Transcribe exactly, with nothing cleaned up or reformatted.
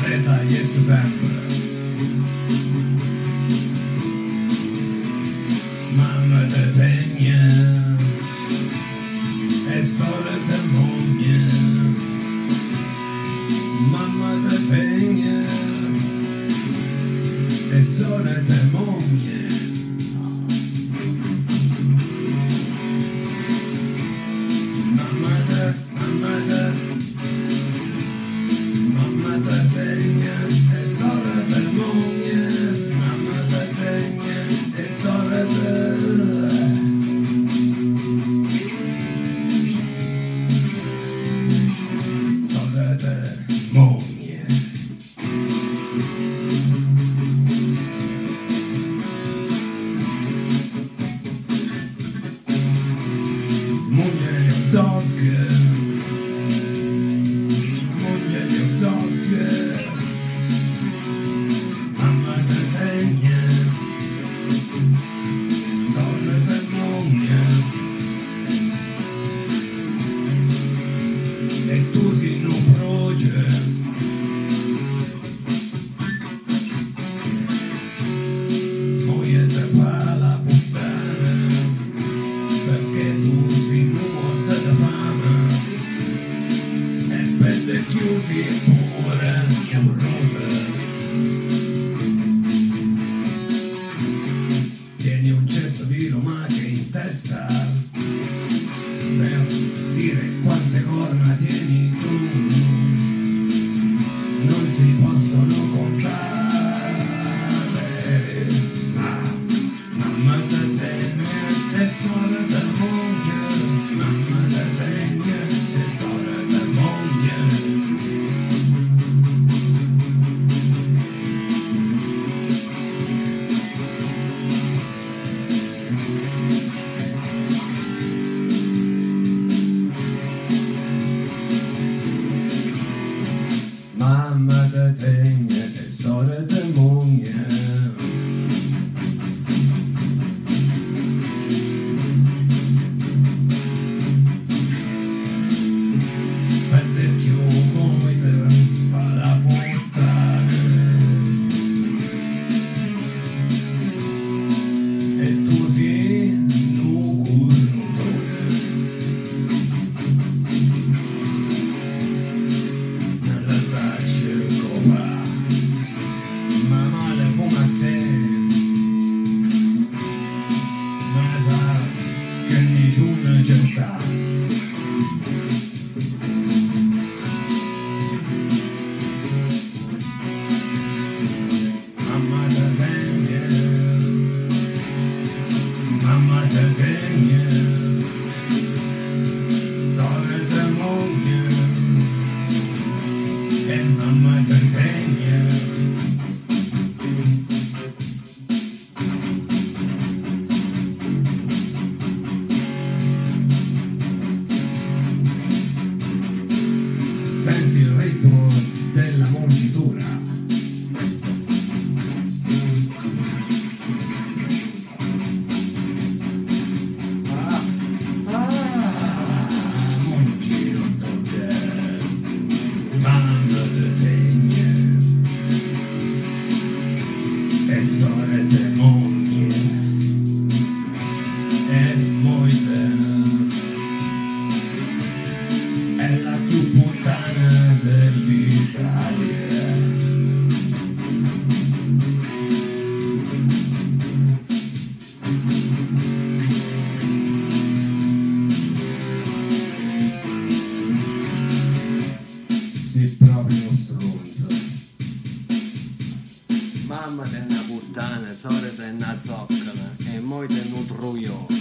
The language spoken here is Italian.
te tagliesse sempre. Mamma te tegne e sole te mogne. Mamma te tegne e sole te mogne. Mamma te, mamma te, mamma te tegne e sole te mogne. Mamma te tegne e sole te sole te mogne. Munge gli hot dog, munge gli hot dog. Mamma te tegne, sole te mogne. E tu si nu froge, moglie te fa la puttana, perché tu si nu morta da fama e pelle chiusi pure amorosa. Tieni un cesto di lumache in testa per dire quante corna tieni tu, non si possono contare. Ma mamma te tegne e sole te mogne. Mamma te tegne e sole te mogne. Mamma te tegne e sole te mogne. Perde più moite fa la puttana e tu si nu curnutone. Nella sacce copa ma male come a te, ma sa che nessuno ci sta. Mamma te tegne, mamma te tegne, sole te mogne e mamma te tegne. Senti il ritmo della mungitura. Questo. Ah, ah, mungi hot dog. Mamma te tegne e sole te mogne. E moite è la più puttana dell'Italia. Sei proprio uno stronzo. Mamma te è una puttana, sole te è una zoccola e moi te è un truio.